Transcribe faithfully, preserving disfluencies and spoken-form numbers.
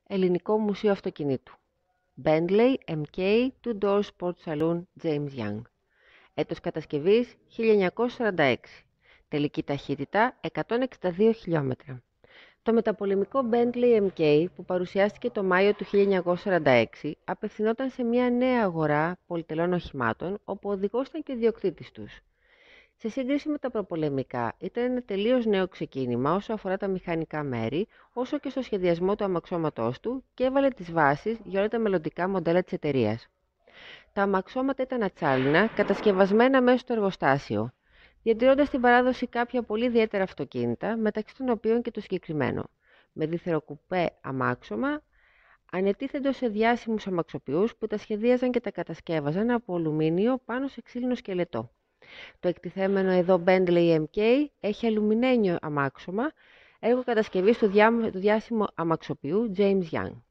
Ελληνικό Μουσείο Αυτοκινήτου. Bentley εμ κέι Two Door Sport Saloon James Young. Έτος κατασκευής χίλια εννιακόσια σαράντα έξι. Τελική ταχύτητα εκατόν εξήντα δύο χιλιόμετρα. Το μεταπολεμικό Bentley εμ κέι που παρουσιάστηκε το Μάιο του χίλια εννιακόσια σαράντα έξι απευθυνόταν σε μια νέα αγορά πολυτελών οχημάτων όπου ο οδηγός ήταν και ο ιδιοκτήτης τους. Σε σύγκριση με τα προπολεμικά, ήταν ένα τελείως νέο ξεκίνημα όσο αφορά τα μηχανικά μέρη, όσο και στο σχεδιασμό του αμαξώματός του και έβαλε τις βάσεις για όλα τα μελλοντικά μοντέλα της εταιρείας. Τα αμαξώματα ήταν ατσάλινα, κατασκευασμένα μέσα στο εργοστάσιο, διατηρώντας την παράδοση κάποια πολύ ιδιαίτερα αυτοκίνητα, μεταξύ των οποίων και το συγκεκριμένο, με δίθερο κουπέ αμάξωμα, ανετίθεντο σε διάσημους αμαξοποιούς που τα σχεδίαζαν και τα κατασκεύαζαν από αλουμίνιο πάνω σε ξύλινο σκελετό. Το εκτιθέμενο εδώ Bentley εμ κέι έχει αλουμινένιο αμάξωμα, έργο κατασκευής του, διά, του διάσημου αμαξοποιού James Young.